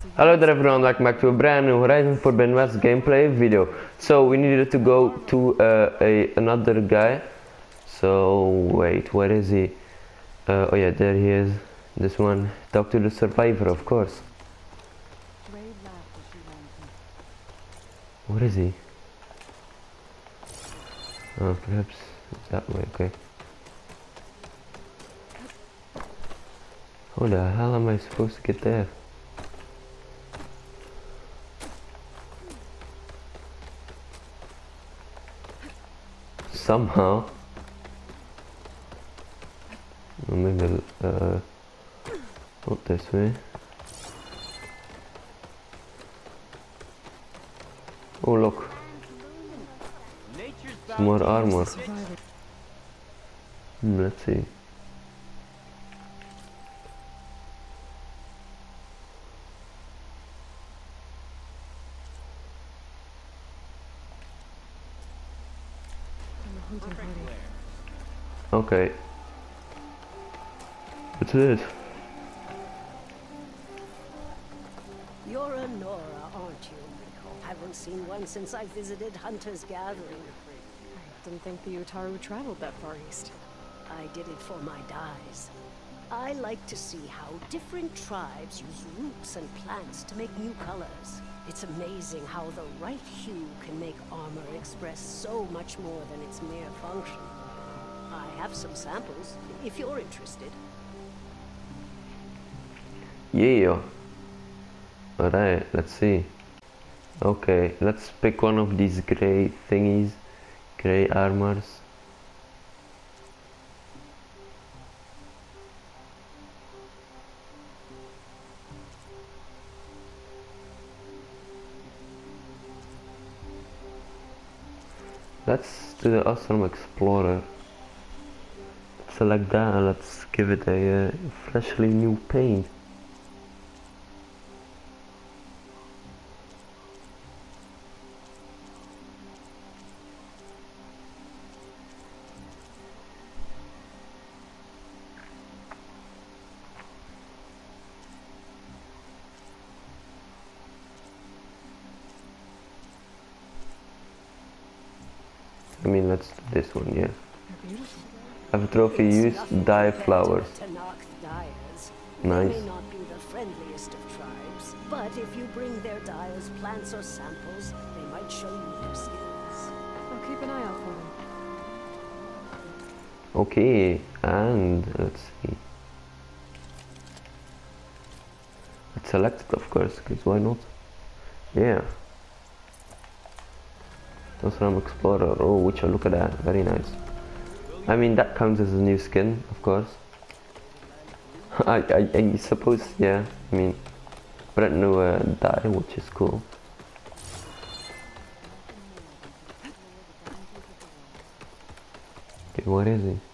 Hello there everyone, welcome back to a brand new Horizon Forbidden West gameplay video. So we needed to go to another guy. So wait, where is he? Oh yeah, there he is. This one. Talk to the survivor, of course. Where is he? Oh, perhaps that way, okay. How the hell am I supposed to get there? Somehow. Or maybe not this way. Oh look, some more armor. Let's see. Okay. That's it. You're a Nora, aren't you? Haven't seen one since I visited Hunter's Gathering. I didn't think the Utaru traveled that far east. I did it for my dyes. I like to see how different tribes use roots and plants to make new colors. It's amazing how the right hue can make armor express so much more than its mere function. I have some samples, if you're interested. Yeah. Alright, let's see. Okay, let's pick one of these gray thingies. Gray armors. Let's do the Awesome Explorer. Select that and let's give it a freshly new paint. I mean, let's do this one, yeah. Have a trophy, use dye flowers. Nice. They may not be the friendliest of tribes, but if you bring their dyers plants or samples, they might show you their skills. I'll keep an eye out for them. Okay, and let's see. Let's select it, of course, because why not? Yeah. Awesome Explorer. Oh, Witcher, look at that. Very nice. I mean, that counts as a new skin, of course. I suppose, yeah. I mean, brand new dye, which is cool. Okay, where is he?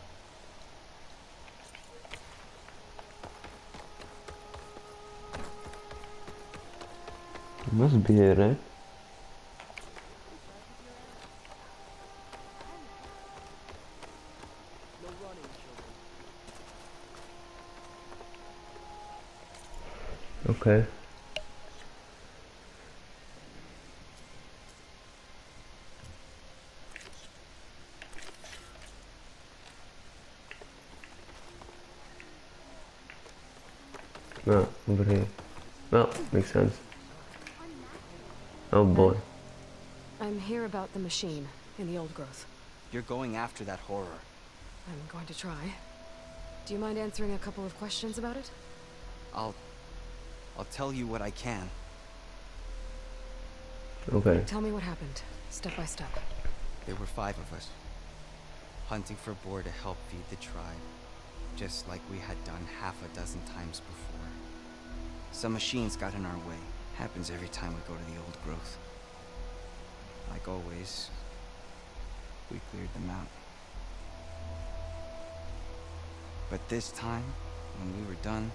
He must be here, right? Okay. No, over here. Well, makes sense. Oh boy. I'm here about the machine in the old growth. You're going after that horror. I'm going to try. Do you mind answering a couple of questions about it? I'll tell you what I can. Okay. Tell me what happened, step by step. There were 5 of us, hunting for boar to help feed the tribe, just like we had done half a dozen times before. Some machines got in our way. Happens every time we go to the old growth. Like always, we cleared them out. But this time, when we were done,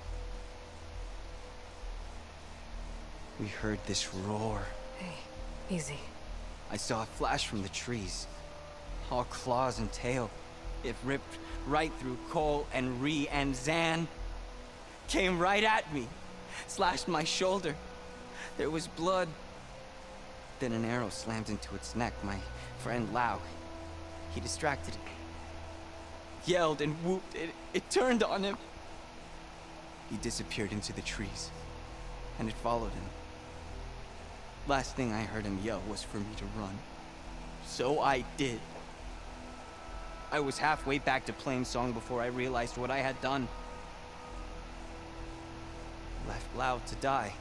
we heard this roar. Hey, easy. I saw it flash from the trees, all claws and tail. It ripped right through Cole and Ree, and Zan came right at me. slashed my shoulder. There was blood. Then an arrow slammed into its neck. My friend Lau, he distracted me. Yelled and whooped. It turned on him. He disappeared into the trees, and it followed him. Last thing I heard him yell was for me to run. So I did. I was halfway back to playing song before I realized what I had done. Left Lau to die.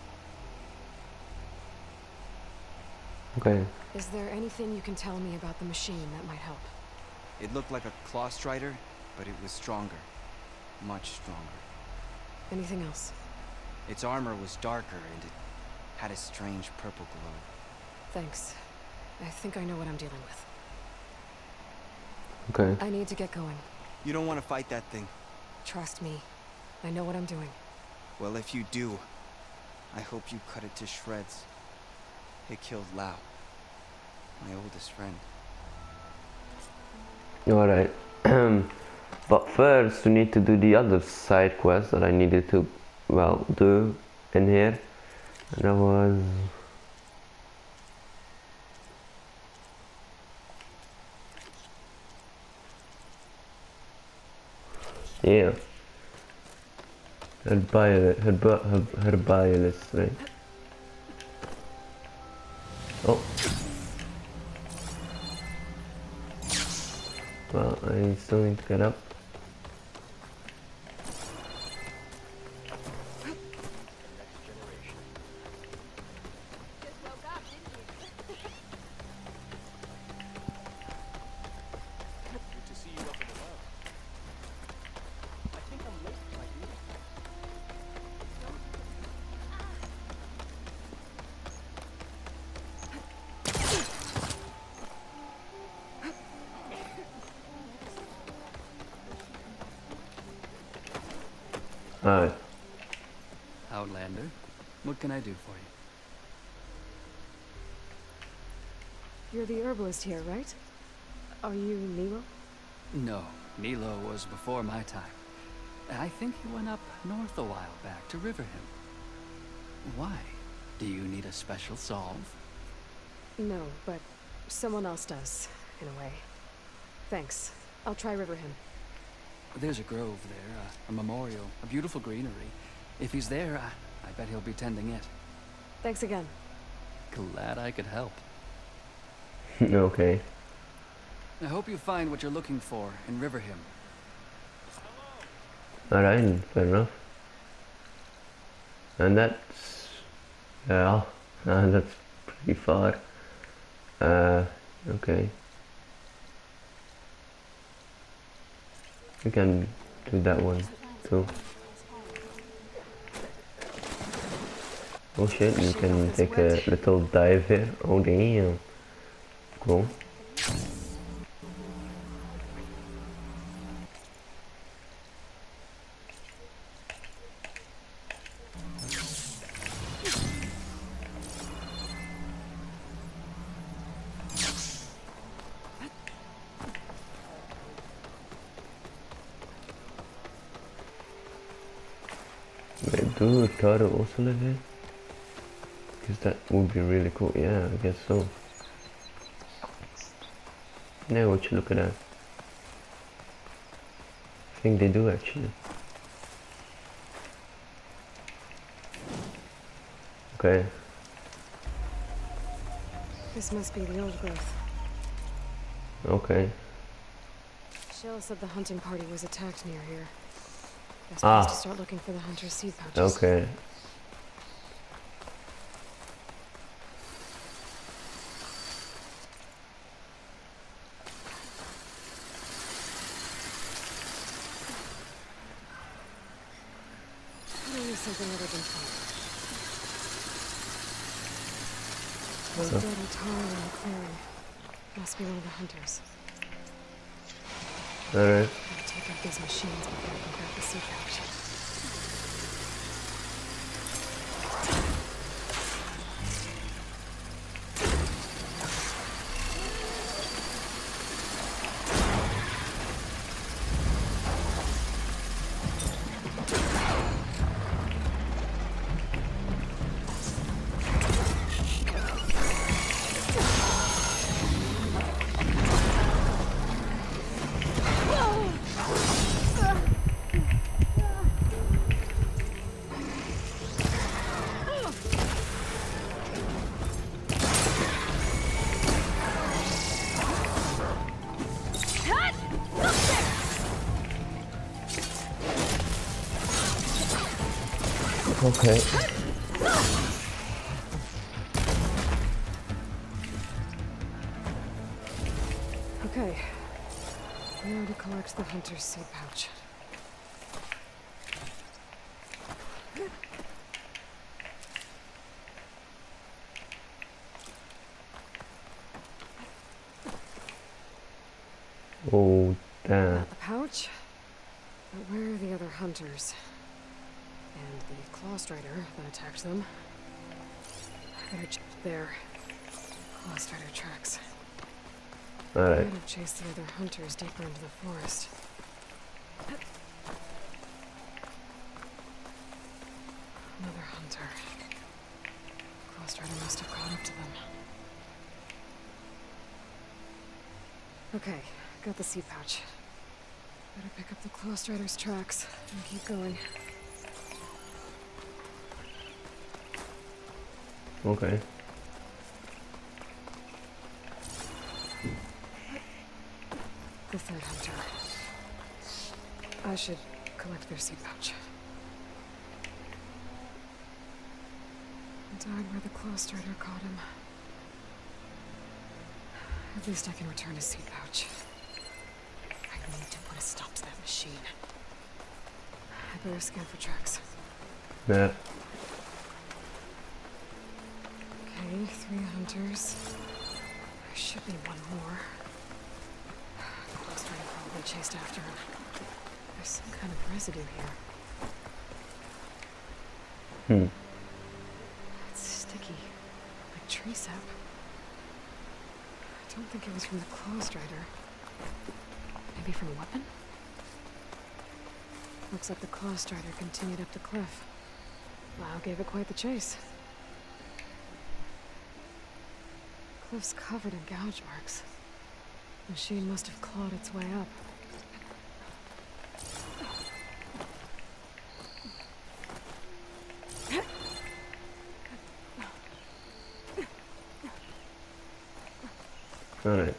Okay. Is there anything you can tell me about the machine that might help? It looked like a claw strider, but it was stronger. Much stronger. Anything else? Its armor was darker and it had a strange purple glow. Thanks. I think I know what I'm dealing with. Okay. I need to get going. You don't want to fight that thing. Trust me. I know what I'm doing. Well, if you do, I hope you cut it to shreds. It killed Lau, my oldest friend. Alright. But first we need to do the other side quest that I needed to, well, do in here. And that was... yeah. Herbalist, right? Oh. Well, I still need to get up. Alright. Outlander, what can I do for you? You're the herbalist here, right? Are you Nilo? No, Nilo was before my time. I think he went up north a while back to Riverhim. Why? Do you need a special solve? No, but someone else does, in a way. Thanks. I'll try Riverhim. There's a grove there, a memorial, a beautiful greenery. If he's there, I bet he'll be tending it. Thanks again. Glad I could help. Okay. I hope you find what you're looking for in Riverhim. Alright, fair enough. And that's... yeah, that's pretty far. Okay. We can do that one too. Oh shit, you can take a little dive here. Oh damn. Cool. Wait, do Taro also live here? Because that would be really cool. Yeah, I guess so. Now what you look at that? I think they do actually. Okay. This must be the old growth. Okay. Shell said the hunting party was attacked near here. Guess best to start looking for the hunter's seed pouches. Okay. Maybe something other than fun. There's a dead Atari in the clearing. Must be one of the hunters. Alright. I'll take out these machines before I can grab the seed pouch. Okay. Okay. Now to collect the hunter's seed pouch. Oh, damn. Got the pouch. But where are the other hunters? And the claw strider that attacked them? I better check there. Claw strider tracks. Alright. I better chase the other hunters deeper into the forest. Another hunter. Claw strider must have caught up to them. Okay, got the seed pouch. Better pick up the claw strider's tracks and keep going. Okay. The third hunter. I should collect their seed pouch. He died where the claw strider caught him. At least I can return his seed pouch. I need to put a stop to that machine. I better scan for tracks. Yeah. Okay, 3 hunters. There should be one more. The claw strider probably chased after him. There's some kind of residue here. Hmm. It's sticky, like tree sap. I don't think it was from the claw strider. Maybe from a weapon? Looks like the claw strider continued up the cliff. Wow, gave it quite the chase. Cliff's covered in gouge marks. The machine must have clawed its way up. Alright.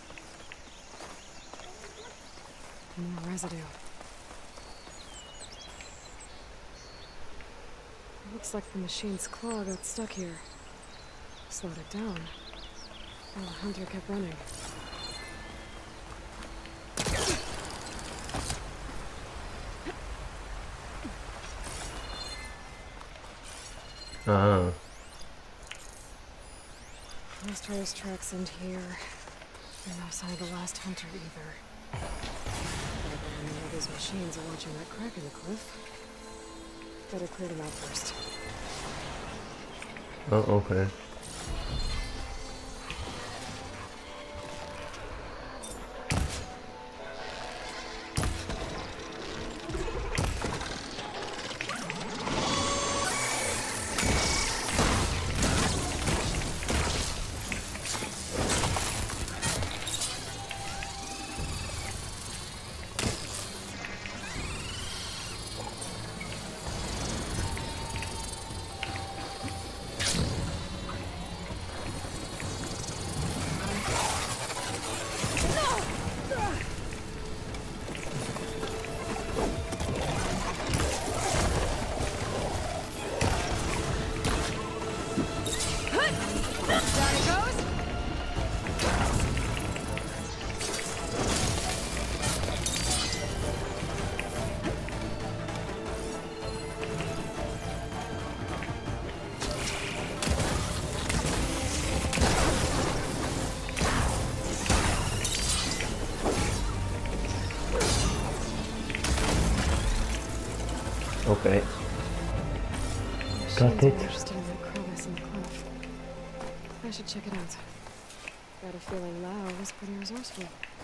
More residue. Looks like the machine's claw got stuck here. Slowed it down. While the hunter kept running. Ah. Claw strider's tracks end here. And no sign of the last hunter either. I know those machines are watching that crack in the cliff. Better clear them out first. Oh, okay. Okay. Got it. Interested in that crevice in the cliff. I should check it out. Got a feeling Lao was pretty resourceful.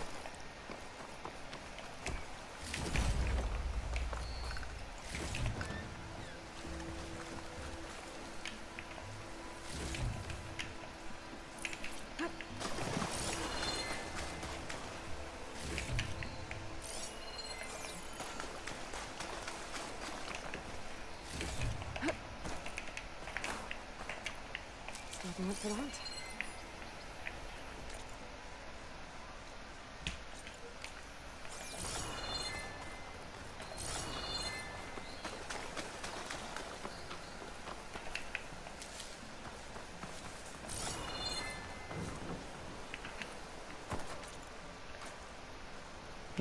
Nothing up for the hunt.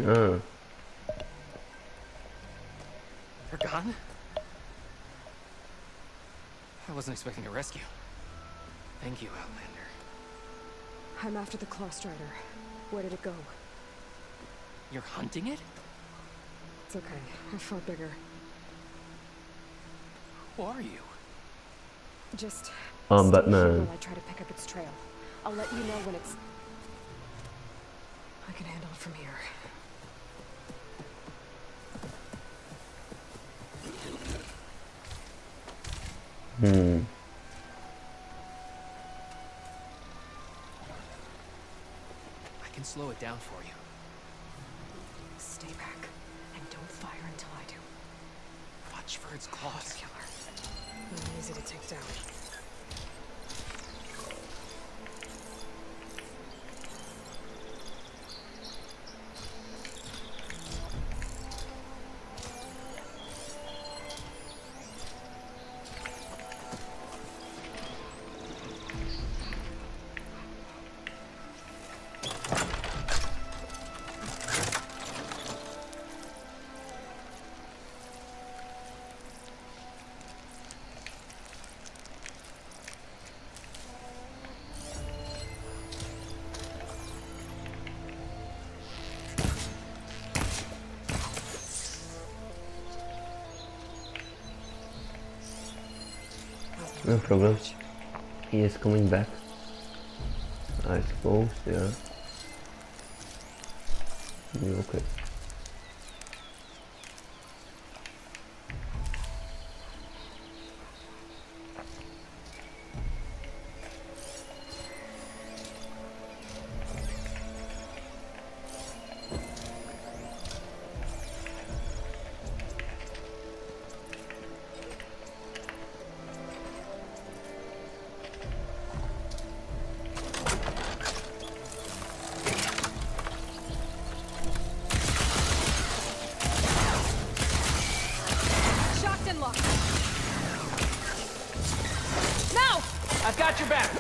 Ah. They're gone? I wasn't expecting a rescue. Thank you, Outlander. I'm after the Claw Strider. Where did it go? You're hunting it? It's okay. I've fought bigger. Who are you? Just I'm stay here Batman. while I try to pick up its trail. I'll let you know when it's... I can handle it from here. I can slow it down for you. Stay back, and don't fire until I do. Watch for its claws. Killer. Not easy to take down. No problem. He is coming back. I suppose, yeah. Okay. Shocked and locked. Now! I've got your back!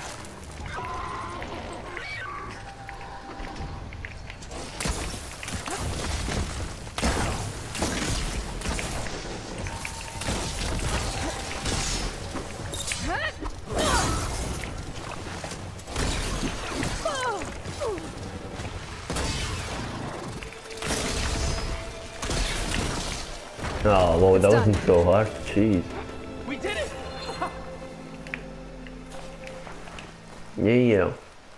Oh, well, that wasn't so hard. Jeez. We did it! Yeah.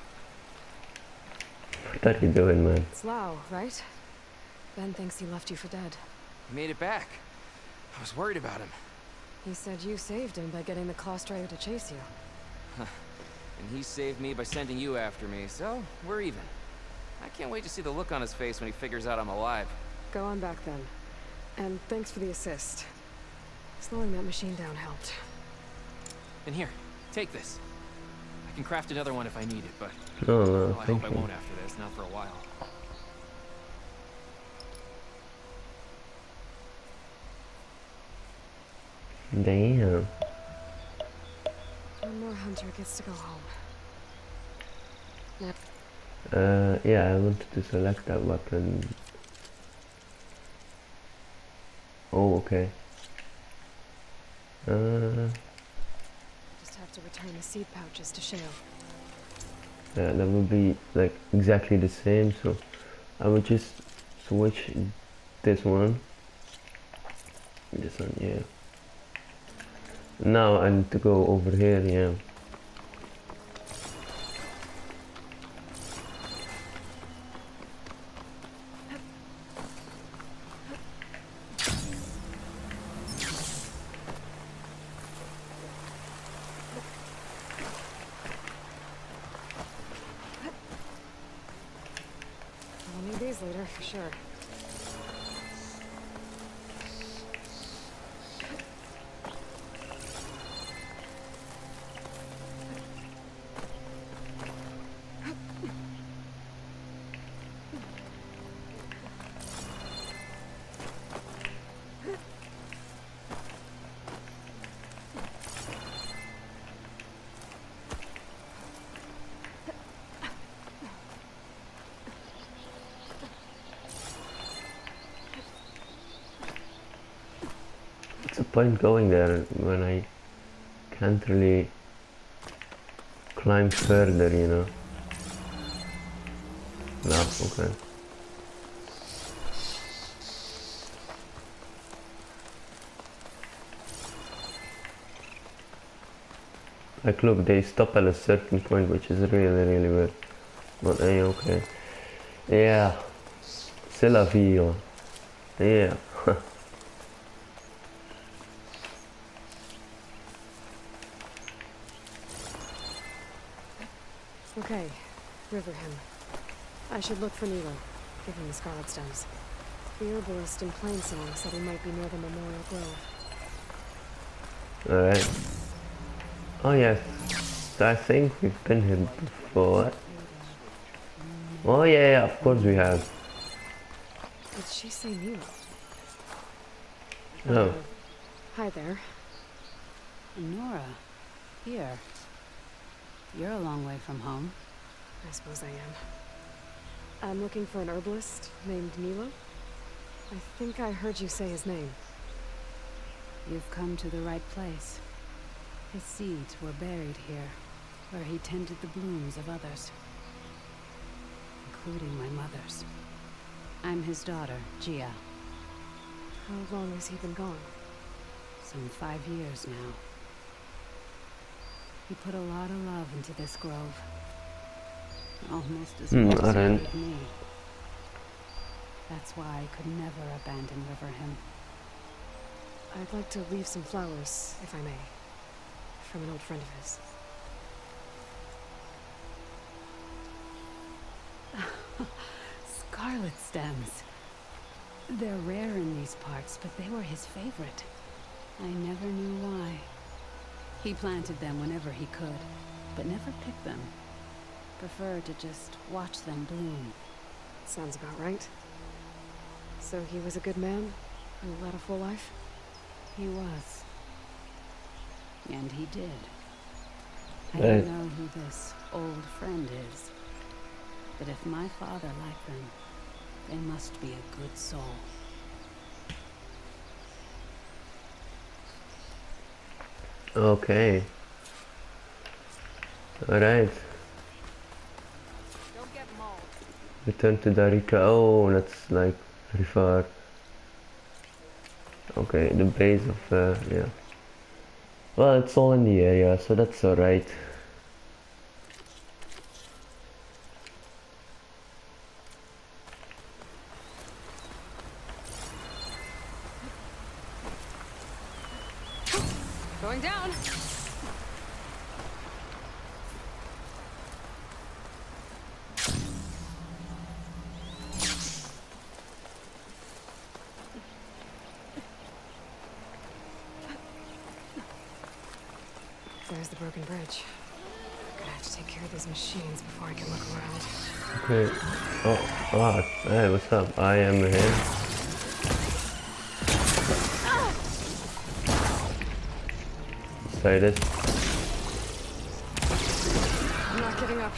What are you doing, man? It's Lau, right? Ben thinks he left you for dead. We made it back. I was worried about him. He said you saved him by getting the Claw Strider to chase you. And he saved me by sending you after me, so we're even. I can't wait to see the look on his face when he figures out I'm alive. Go on back then. And thanks for the assist. Slowing that machine down helped. And here, take this. I can craft another one if I need it, but No, well, I thank hope I you. won't after this, not for a while. Damn. One more hunter gets to go home. Yep. Yeah, I wanted to select that weapon. Oh, okay. Just have to return the seed pouches to Shale. Yeah, that would be like exactly the same, so I would just switch this one. This one, yeah. Now I need to go over here, yeah. I'll need these later for sure. point going there when I can't really climb further, you know? No, okay. Like look, they stop at a certain point, which is really weird. But hey, okay. Yeah. C'est la vie, hein. Yeah. Okay, Riverham. I should look for Nilo, give him the Scarlet Stems. The herbalist in Plainsong said he might be near the Memorial Grove. Alright. Oh yes. I think we've been here before. Oh yeah, of course we have. Did she say Nilo? Oh. Hi there. Nora, here. You're a long way from home. I suppose I am. I'm looking for an herbalist named Nilo. I think I heard you say his name. You've come to the right place. His seeds were buried here, where he tended the blooms of others, including my mother's. I'm his daughter, Gia. How long has he been gone? Some 5 years now. He put a lot of love into this grove. Almost as much as he did me. That's why I could never abandon Riverham. I'd like to leave some flowers, if I may. From an old friend of his. Scarlet stems. They're rare in these parts, but they were his favorite. I never knew why. He planted them whenever he could, but never picked them. Preferred to just watch them bloom. Sounds about right. So he was a good man who led a full life? He was. And he did. I Hey. don't know who this old friend is, but if my father liked them, they must be a good soul. Okay. Alright. Don't get mauled. Return to Darika. Oh, that's like very far. Okay, the base of, yeah. Well, it's all in the area, so that's alright. Going down! There's the broken bridge. I'm gonna have to take care of these machines before I can look around. Okay. Oh, hey, what's up? I am here. Excited. I'm not giving up.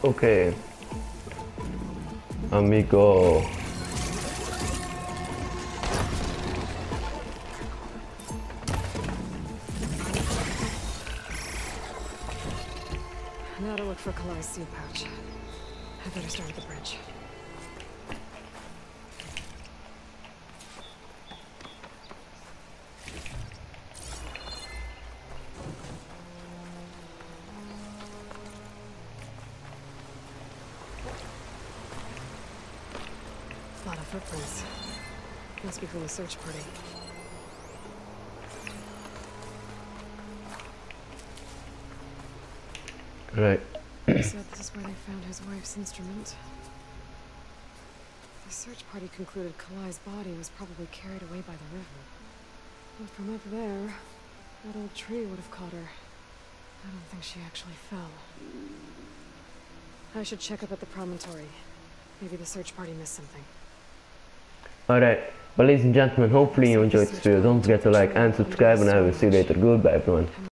Okay. Amigo. Now to look for Kalai's seed pouch. I better start at the bridge. A lot of footprints. Must be from the search party. Right. He said this is where they found his wife's instrument. The search party concluded Kalai's body was probably carried away by the river. But from up there, that old tree would have caught her. I don't think she actually fell. I should check up at the promontory. Maybe the search party missed something. Alright, well ladies and gentlemen, hopefully you enjoyed this video. Don't forget to like and subscribe, and I will see you later. Goodbye everyone.